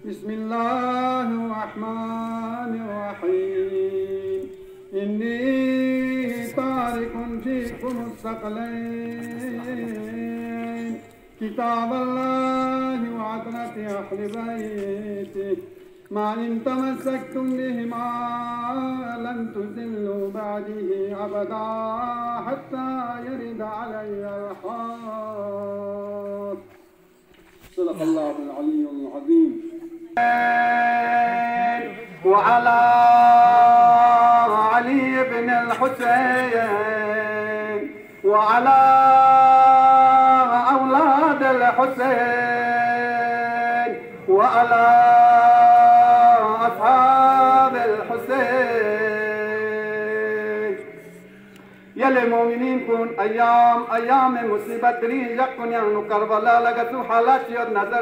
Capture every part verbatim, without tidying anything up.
بسم الله الرحمن الرحيم إني تارك فيكم الثقلين كتاب الله وعترة أهل بيته ما إن تمسكتم بهما لن تزلوا بعده أبدا حتى يرد علي الحوض. صدق الله العلي العظيم. وعلى علي بن الحسين وعلى أولاد الحسين وعلى أصحاب الحسين. يلي المؤمنين كون أيام أيام مصيبة ترين يكون يعني كربلاء لقتو حالات يد نظر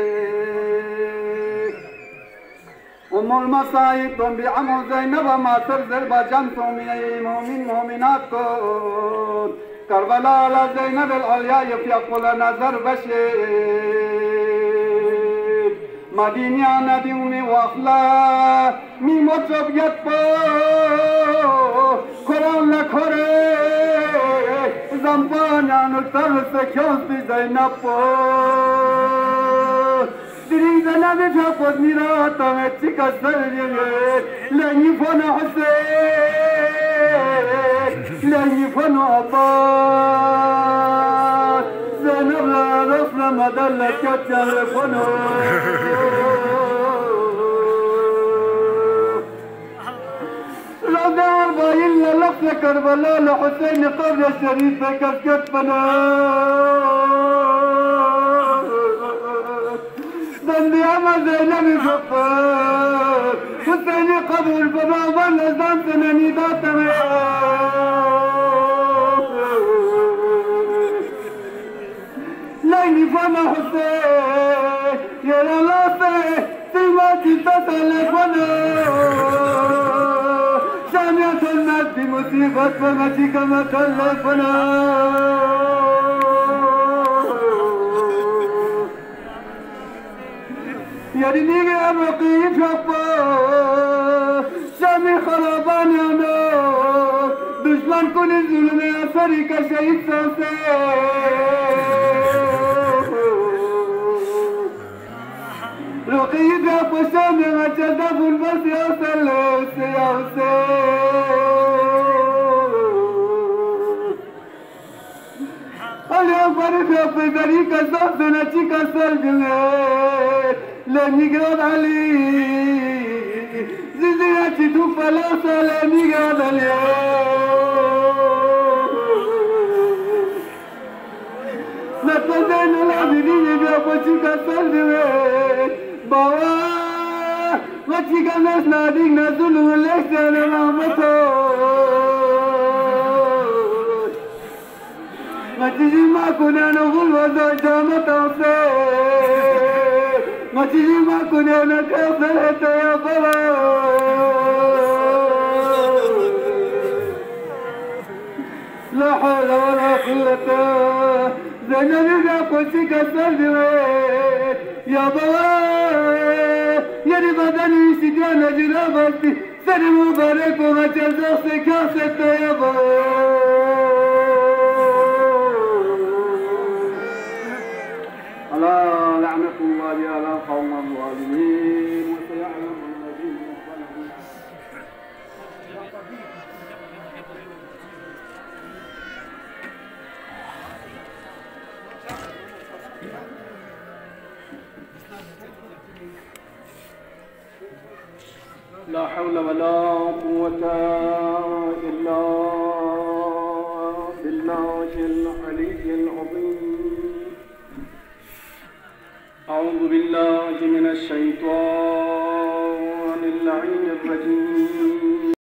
بشيك أم المصايب تم بعمو زينب ما ترزر بجنتم يا مؤمن مؤمنات كون كربلاء لزينب العليا يفيقل نظر بشيك مدينة نديومي وافلا مي مطرب يتبو قرآن لكوري زنبانا نترس كيوز بي زينب دری زنبی فقط میراتا مچی کسر جگه لنگی فن حسین لنگی فن عباس زنب لا رفل مدلت کتر فنو رضا باین للفظ کربلا لحسین قبر شریف کسکت فنو دندي أما زينب فقر حسين قبر فبابا لزام سنني ذات ليني فما حسين يا للافي سيماتي تسألك وانا سامية الناس بمصيبة فمتي كما تلفنا يرنيك أبقي فقا سامي خرابان أنا دشمن كل الظلم أثري كشيء ساسي رقي فقا سامي ما جدف البس يا سلوس يا حسين أنا فرق في ذريك الصف نتيك السلجلت لم يقرب علي زيزياتي تفلاسة لم يقرب علي نتزين العبدين بأبوتك السلجلت بوا واتيك الناس ناديك نزلوا الإحسان رحمتون ما تجي ما كنا نقول وزوجة متوسط ما تجي ما كنا نكفرت يا لا حول ولا قوة زينب يا قوتك السلبيت يا بابا يا ربادني سجان جنابتي سر مبارك وما جزاك كاسة يا بابا ألا لعنة الله على قوم الظالمين وسيعلم الذين ظلموا. لا حول ولا قوة إلا بالله العلي العظيم. أعوذ بالله من الشيطان